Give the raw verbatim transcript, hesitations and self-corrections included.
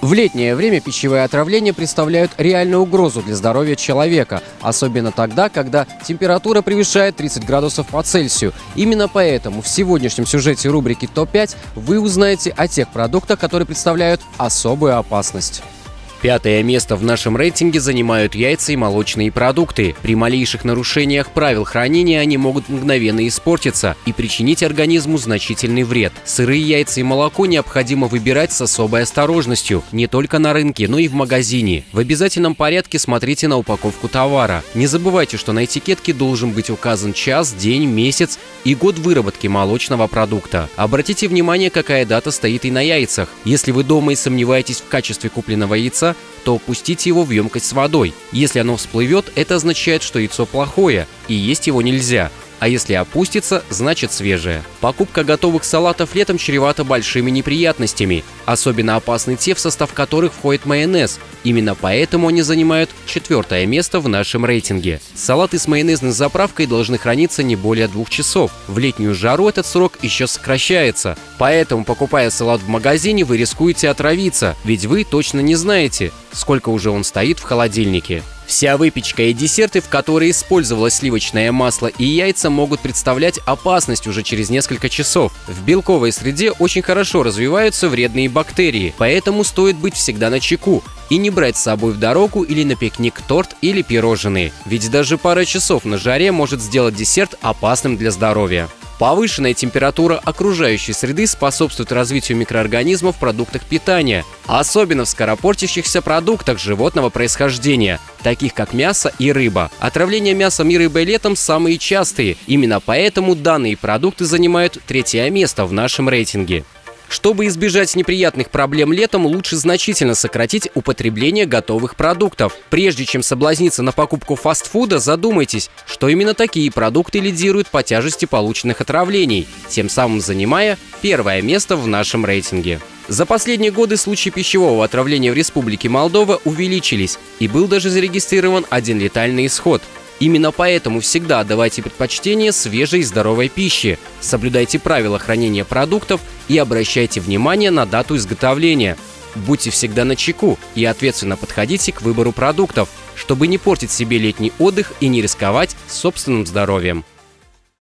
В летнее время пищевые отравления представляют реальную угрозу для здоровья человека, особенно тогда, когда температура превышает тридцать градусов по Цельсию. Именно поэтому в сегодняшнем сюжете рубрики топ пять вы узнаете о тех продуктах, которые представляют особую опасность. Пятое место в нашем рейтинге занимают яйца и молочные продукты. При малейших нарушениях правил хранения они могут мгновенно испортиться и причинить организму значительный вред. Сырые яйца и молоко необходимо выбирать с особой осторожностью, не только на рынке, но и в магазине. В обязательном порядке смотрите на упаковку товара. Не забывайте, что на этикетке должен быть указан час, день, месяц и год выработки молочного продукта. Обратите внимание, какая дата стоит и на яйцах. Если вы дома и сомневаетесь в качестве купленного яйца, то опустите его в емкость с водой. Если оно всплывет, это означает, что яйцо плохое, и есть его нельзя. А если опустится, значит свежее. Покупка готовых салатов летом чревата большими неприятностями. Особенно опасны те, в состав которых входит майонез. Именно поэтому они занимают четвертое место в нашем рейтинге. Салаты с майонезной заправкой должны храниться не более двух часов. В летнюю жару этот срок еще сокращается. Поэтому, покупая салат в магазине, вы рискуете отравиться, ведь вы точно не знаете, сколько уже он стоит в холодильнике. Вся выпечка и десерты, в которые использовалось сливочное масло и яйца, могут представлять опасность уже через несколько часов. В белковой среде очень хорошо развиваются вредные бактерии, поэтому стоит быть всегда начеку и не брать с собой в дорогу или на пикник торт или пирожные, ведь даже пара часов на жаре может сделать десерт опасным для здоровья. Повышенная температура окружающей среды способствует развитию микроорганизмов в продуктах питания, особенно в скоропортящихся продуктах животного происхождения, таких как мясо и рыба. Отравления мясом и рыбой летом самые частые, именно поэтому данные продукты занимают третье место в нашем рейтинге. Чтобы избежать неприятных проблем летом, лучше значительно сократить употребление готовых продуктов. Прежде чем соблазниться на покупку фастфуда, задумайтесь, что именно такие продукты лидируют по тяжести полученных отравлений, тем самым занимая первое место в нашем рейтинге. За последние годы случаи пищевого отравления в Республике Молдова увеличились, и был даже зарегистрирован один летальный исход. Именно поэтому всегда отдавайте предпочтение свежей и здоровой пище, соблюдайте правила хранения продуктов и обращайте внимание на дату изготовления. Будьте всегда начеку и ответственно подходите к выбору продуктов, чтобы не портить себе летний отдых и не рисковать собственным здоровьем.